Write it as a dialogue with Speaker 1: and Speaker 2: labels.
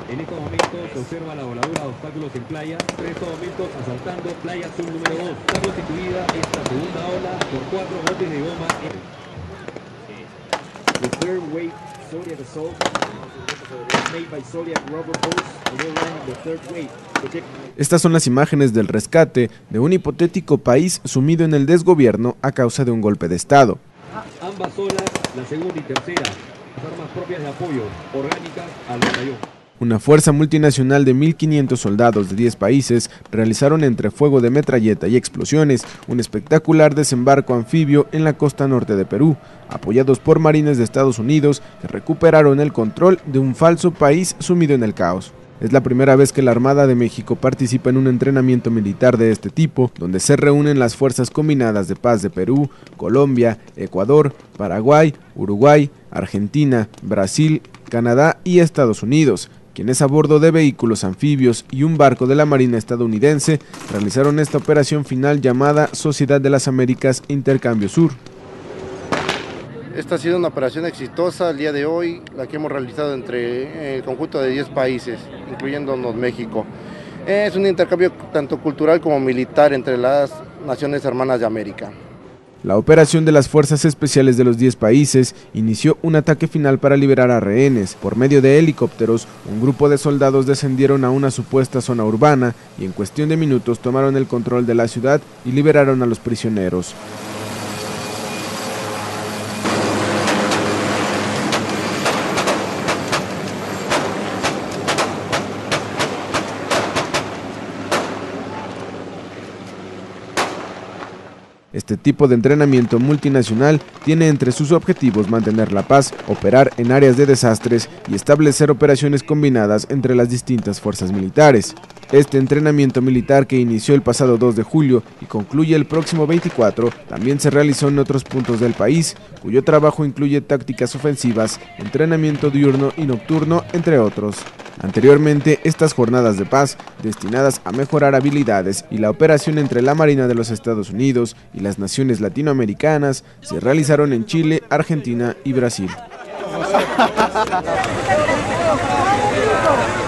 Speaker 1: En estos momentos se observa la voladura de obstáculos en playa. En estos momentos asaltando playa azul número 2. Está constituida esta segunda ola por 4 botes de goma. The third wave Zodiac assault made by Zodiac rubber boats. We're running the third wave.
Speaker 2: Estas son las imágenes del rescate de un hipotético país sumido en el desgobierno a causa de un golpe de Estado.
Speaker 1: Ambas olas, la segunda y tercera, las armas propias de apoyo orgánicas al batallón.
Speaker 2: Una fuerza multinacional de 1.500 soldados de 10 países realizaron entre fuego de metralleta y explosiones un espectacular desembarco anfibio en la costa norte de Perú, apoyados por marines de Estados Unidos que recuperaron el control de un falso país sumido en el caos. Es la primera vez que la Armada de México participa en un entrenamiento militar de este tipo, donde se reúnen las Fuerzas Combinadas de Paz de Perú, Colombia, Ecuador, Paraguay, Uruguay, Argentina, Brasil, Canadá y Estados Unidos, quienes a bordo de vehículos anfibios y un barco de la Marina estadounidense realizaron esta operación final llamada Sociedad de las Américas Intercambio Sur.
Speaker 3: Esta ha sido una operación exitosa el día de hoy, la que hemos realizado entre el conjunto de 10 países, incluyéndonos México. Es un intercambio tanto cultural como militar entre las naciones hermanas de América.
Speaker 2: La operación de las Fuerzas Especiales de los 10 países inició un ataque final para liberar a rehenes. Por medio de helicópteros, un grupo de soldados descendieron a una supuesta zona urbana y en cuestión de minutos tomaron el control de la ciudad y liberaron a los prisioneros. Este tipo de entrenamiento multinacional tiene entre sus objetivos mantener la paz, operar en áreas de desastres y establecer operaciones combinadas entre las distintas fuerzas militares. Este entrenamiento militar, que inició el pasado 2 de julio y concluye el próximo 24, también se realizó en otros puntos del país, cuyo trabajo incluye tácticas ofensivas, entrenamiento diurno y nocturno, entre otros. Anteriormente, estas jornadas de paz, destinadas a mejorar habilidades y la operación entre la Marina de los Estados Unidos y las naciones latinoamericanas, se realizaron en Chile, Argentina y Brasil.